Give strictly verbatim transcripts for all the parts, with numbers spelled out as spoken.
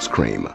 ice cream.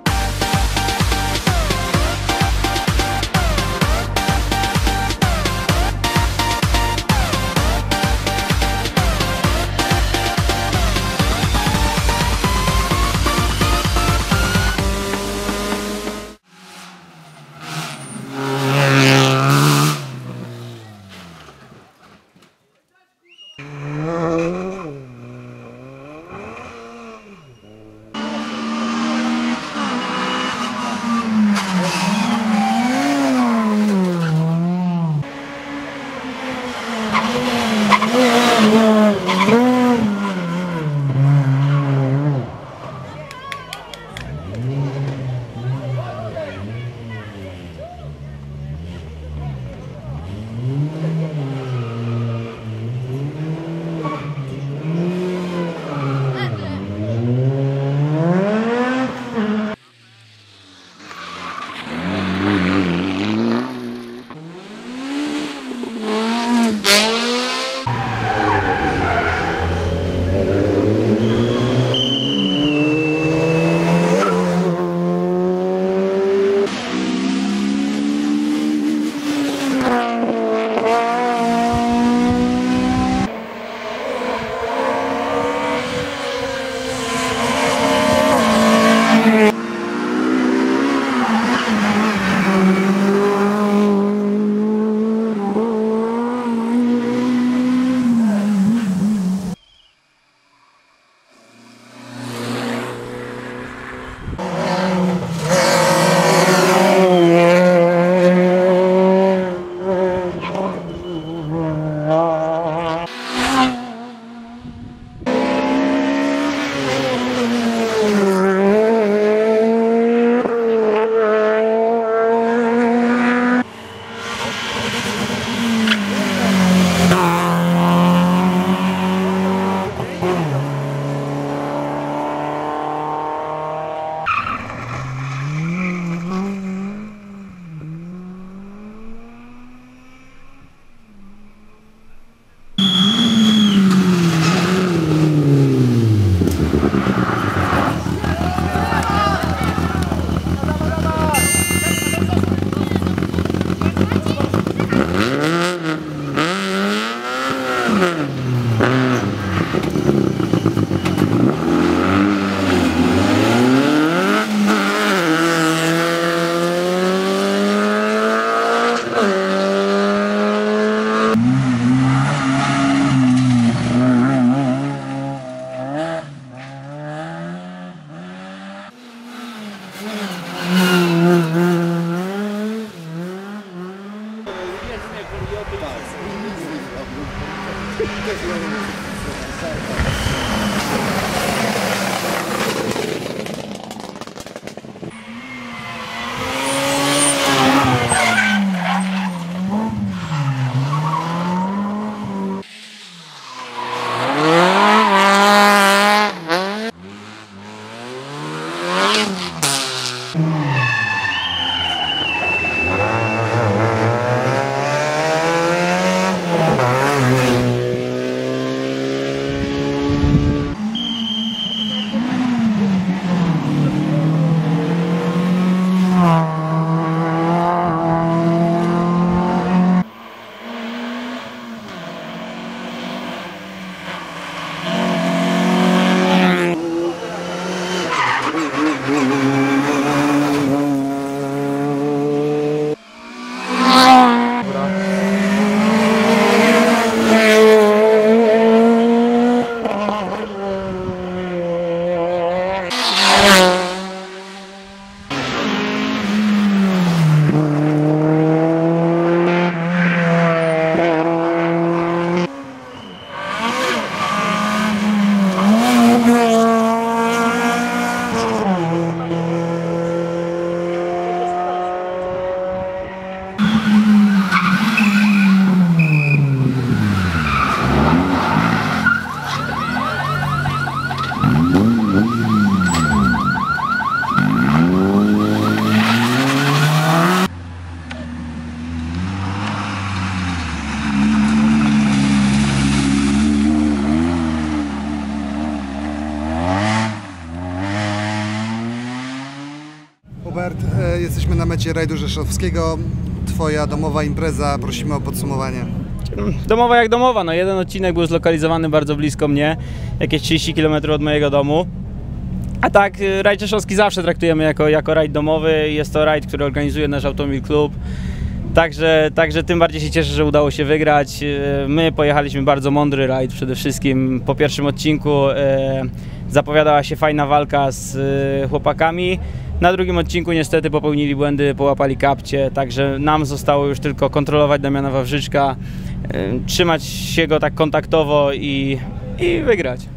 jesteśmy na mecie rajdu rzeszowskiego. Twoja domowa impreza, prosimy o podsumowanie. Domowa jak domowa, no jeden odcinek był zlokalizowany bardzo blisko mnie, jakieś trzydzieści kilometrów od mojego domu. A tak, rajd rzeszowski zawsze traktujemy jako, jako rajd domowy, jest to rajd, który organizuje nasz Automobil Klub. Także, także tym bardziej się cieszę, że udało się wygrać. My pojechaliśmy bardzo mądry rajd przede wszystkim. Po pierwszym odcinku e, zapowiadała się fajna walka z e, chłopakami. Na drugim odcinku niestety popełnili błędy, połapali kapcie, także nam zostało już tylko kontrolować Damiana Wawrzyczka, e, trzymać się go tak kontaktowo i, i wygrać.